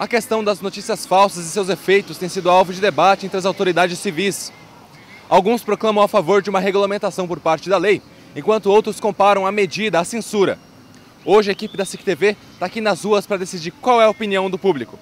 A questão das notícias falsas e seus efeitos tem sido alvo de debate entre as autoridades civis. Alguns proclamam a favor de uma regulamentação por parte da lei, enquanto outros comparam a medida à censura. Hoje a equipe da SIC TV está aqui nas ruas para decidir qual é a opinião do público.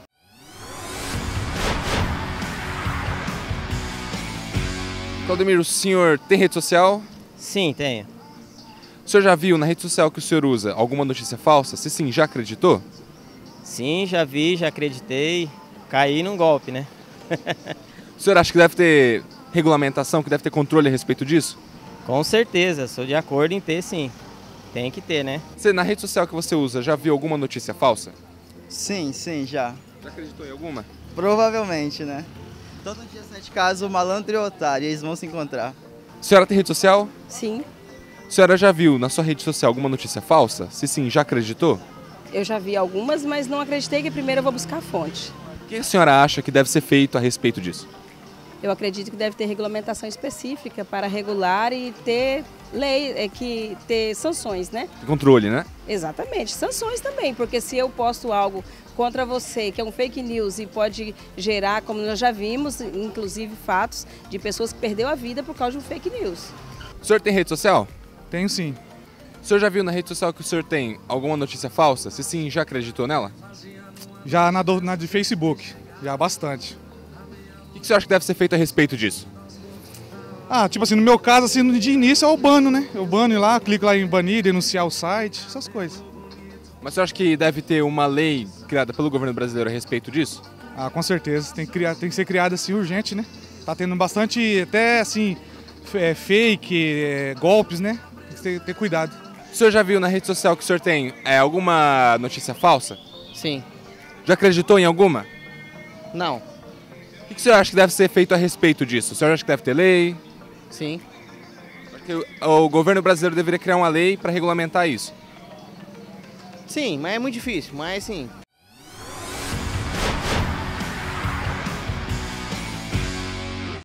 Claudemir, o senhor tem rede social? Sim, tenho. O senhor já viu na rede social que o senhor usa alguma notícia falsa? Se sim, já acreditou? Sim, já vi, já acreditei. Caí num golpe, né? O senhor acha que deve ter regulamentação, que deve ter controle a respeito disso? Com certeza, sou de acordo em ter, sim. Tem que ter, né? Você, na rede social que você usa, já viu alguma notícia falsa? Sim, já. Já acreditou em alguma? Provavelmente, né? Todo dia sai de casa o malandro e o otário, eles vão se encontrar. A senhora tem rede social? Sim, A senhora já viu na sua rede social alguma notícia falsa? Se sim, já acreditou? eu já vi algumas, mas não acreditei que primeiro eu vou buscar a fonte. O que a senhora acha que deve ser feito a respeito disso? Eu acredito que deve ter regulamentação específica para regular e ter lei, ter sanções, né? Controle, né? Exatamente, sanções também, porque se eu posto algo contra você, que é um fake news e pode gerar, como nós já vimos, inclusive fatos de pessoas que perderam a vida por causa de um fake news. O senhor tem rede social? Tenho sim. O senhor já viu na rede social que o senhor tem alguma notícia falsa? Se sim, já acreditou nela? Já na de Facebook, já bastante. O que o senhor acha que deve ser feito a respeito disso? Tipo assim, no meu caso, assim, de início é o bano, né? Eu bano lá, clico lá em banir, denunciar o site, essas coisas. Mas o senhor acha que deve ter uma lei criada pelo governo brasileiro a respeito disso? Com certeza, tem que ser criada assim urgente, né? Tá tendo bastante, até assim, fake, golpes, né? Tem que ter cuidado. O senhor já viu na rede social que o senhor tem alguma notícia falsa? Sim. Já acreditou em alguma? Não. O que o senhor acha que deve ser feito a respeito disso? O senhor acha que deve ter lei? Sim. Porque o governo brasileiro deveria criar uma lei para regulamentar isso. Sim, mas é muito difícil. Mas sim,